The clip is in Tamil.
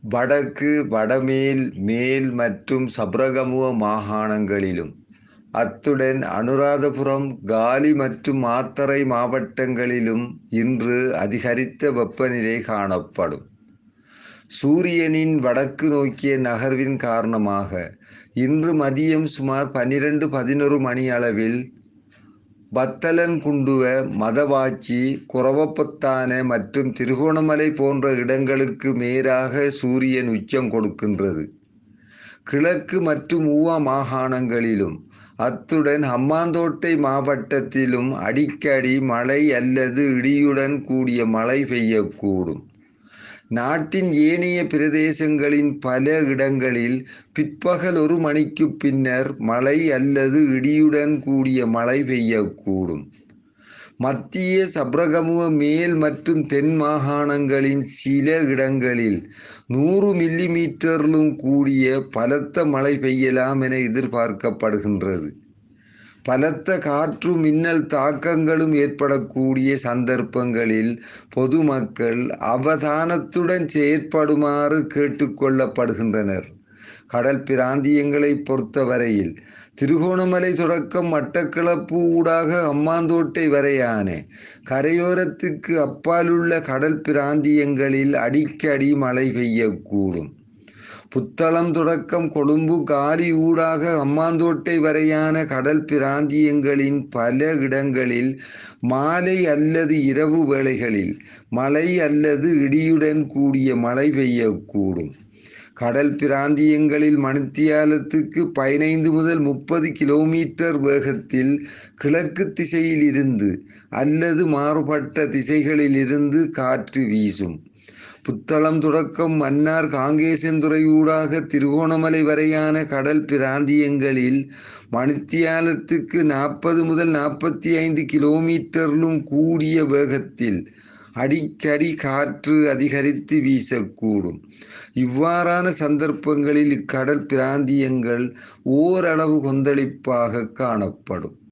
வடக்கு, வடமேல், மேல் மற்றும் சப்ரகமுவ மாகாணங்களிலும், அத்துடன் அனுராதபுரம், காலி மற்றும் மாத்தறை மாவட்டங்களிலும் இன்று அதிகரித்த வெப்பநிலை காணப்படும். சூரியனின் வடக்கு நோக்கிய நகர்வின் காரணமாக இன்று மதியம் சுமார் 12-11 மணி அளவில் பத்தலன்குண்டுவ, மதவாச்சி, குரவப்பொத்தான மற்றும் திருகோணமலை போன்ற இடங்களுக்கு மேலாக சூரியன் உச்சம் கொடுக்கின்றது. கிழக்கு மற்றும் ஊவா மாகாணங்களிலும் அத்துடன் ஹம்பாந்தோட்டை மாவட்டத்திலும் அடிக்கடி மழை அல்லது இடியுடன் கூடிய மழை பெய்யக்கூடும். நாட்டின் ஏனைய பிரதேசங்களின் பல இடங்களில் பிற்பகல் 1 மணிக்கு பின்னர் மழை அல்லது இடியுடன் கூடிய மழை பெய்யக்கூடும். மத்திய, சப்ரகமுவ, மேல் மற்றும் தென் மாகாணங்களின் சில இடங்களில் 100 மில்லிமீட்டரிலும் கூடிய பலத்த மழை பெய்யலாம் என எதிர்பார்க்கப்படுகின்றது. பலத்த காற்று, மின்னல் தாக்கங்களும் ஏற்படக்கூடிய சந்தர்ப்பங்களில் பொதுமக்கள் அவதானத்துடன் செயற்படுமாறு கேட்டுக்கொள்ளப்படுகின்றனர். கடல் பிராந்தியங்களை பொறுத்தவரையில் திருகோணமலை தொடக்கம் மட்டக்களப்பு ஊடாக ஹம்பாந்தோட்டை வரையான கரையோரத்துக்கு அப்பாலுள்ள கடல் பிராந்தியங்களில் அடிக்கடி மழை பெய்யக்கூடும். புத்தளம் தொடக்கம் கொழும்பு, காலி ஊடாக ஹம்பாந்தோட்டை வரையான கடல் பிராந்தியங்களின் பல இடங்களில் மாலை அல்லது இரவு வேளைகளில் மழை அல்லது இடியுடன் கூடிய மழை பெய்யக்கூடும். கடல் பிராந்தியங்களில் மணித்தியாலத்துக்கு 15 முதல் 30 கிலோமீட்டர் வேகத்தில் கிழக்கு திசையில் இருந்து அல்லது மாறுபட்ட திசைகளிலிருந்து காற்று வீசும். புத்தளம் தொடக்கம் மன்னார், காங்கேசன்துறை ஊடாக திருகோணமலை வரையான கடல் பிராந்தியங்களில் மணித்தியாலத்துக்கு 40 முதல் 45 கிலோமீட்டரிலும் கூடிய வேகத்தில் அடிக்கடி காற்று அதிகரித்து வீசக்கூடும். இவ்வாறான சந்தர்ப்பங்களில் இக்கடல் பிராந்தியங்கள் ஓரளவு கொந்தளிப்பாக காணப்படும்.